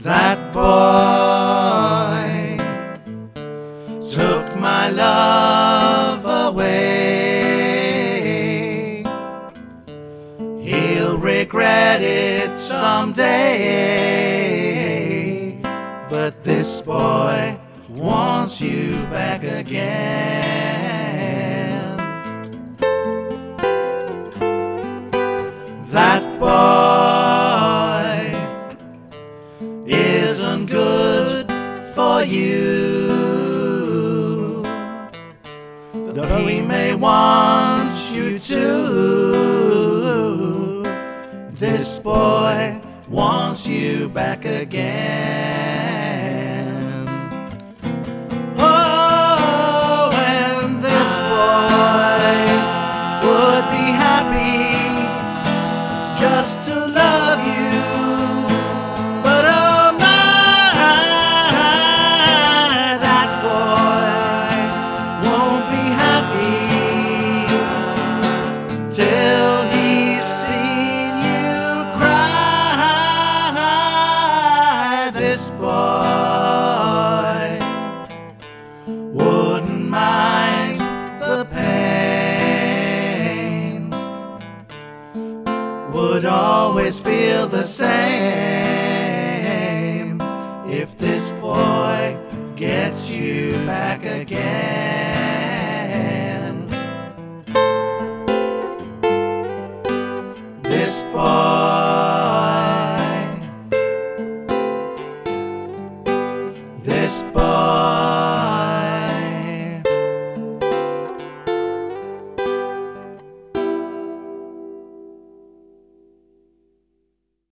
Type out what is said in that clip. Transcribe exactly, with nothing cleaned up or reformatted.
That boy took my love away. He'll regret it someday, but this boy wants you back again. That boy isn't good for you, though he may want you to. This boy wants you back again. Oh, and this boy would be happy just to love you, but oh my, that boy won't be happy till he's seen you cry. This boy wouldn't mind the pain, would always feel the same if this boy gets you back again.